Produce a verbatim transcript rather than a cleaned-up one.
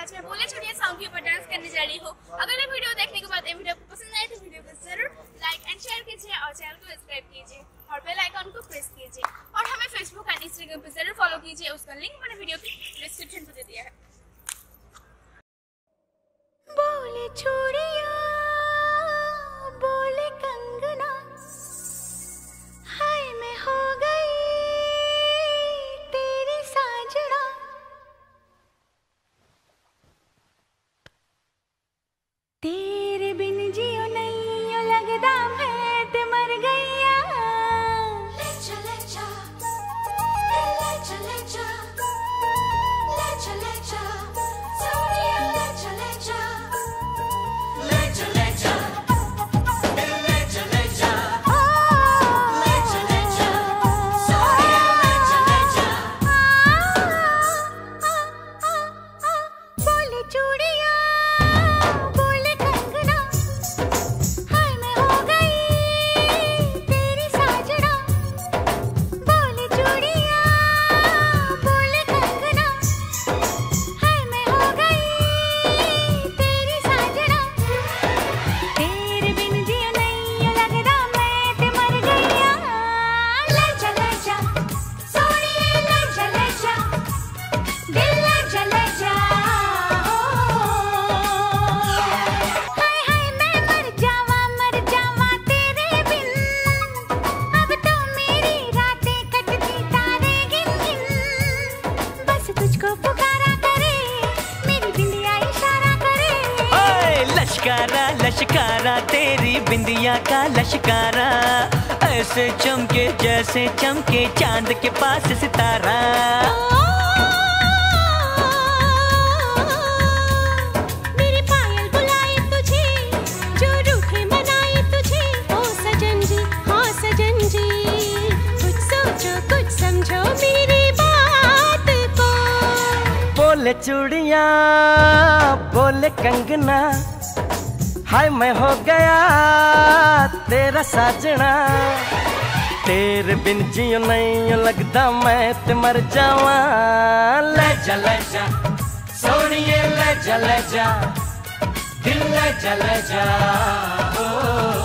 आज मैं बोले छुड़िया सॉन्ग के ऊपर डांस करने जा रही हूँ। अगर ये वीडियो देखने के बाद ये वीडियो आपको पसंद आए तो वीडियो को जरूर लाइक एंड शेयर कीजिए और चैनल को सब्सक्राइब कीजिए और बेल आइकन को प्रेस कीजिए और हमें फेसबुक एंड इंस्टाग्राम पे जरूर फॉलो कीजिए। उसका लिंक मैंने वीडियो की डिस्क्रिप्शन में दे दिया है। बोले चूड़ियां बोले कंगना, हाय मैं हो गई तेरी साजना। तेरे बिन जियो नहीं यो लगदा मैं ते मर गईया। ले चले जा ले चले जा ले चले जा सोनिया ले चले जा ले चले जा ले चले जा ले चले जा सोनिया ले चले जा। बोले चूड़ियां बोले कंगना, हाय मैं हो गई तेरी साजना। बोले चूड़ियां बोले कंगना, हाय मैं हो गई तेरी साजना। तेरे बिन जियो नहीं यो लगदा मैं ते मर गईया। ले चले जा सोनिए ले चले जा दिल ले चले जा। हाय हाय मैं मर जावा मर जावा तेरे बिन, अब तो मेरी रातें कटती तारे गिन गिन। बस तुझको पुकारा करे मेरी बिंदिया इशारा करे। ओए लश्कारा लश्कारा तेरी बिंदिया का लश्कारा, ऐसे चमके जैसे चमके चांद के पास सितारा। मेरे पायल बुलाए तुझे जो रूठे मनाए तुझे। ओ सजन जी हाँ सजन जी, कुछ सोचो कुछ समझो मेरी बात को। बोले चूड़ियां बोले कंगना, हाय मैं हो गया तेरा साजना। तेरे बिन जियो नहीं लगदा मैं ते मर जावा। ले जा ले जा सोनिए ले जा ले जा दिल ले जा ले जा। ओ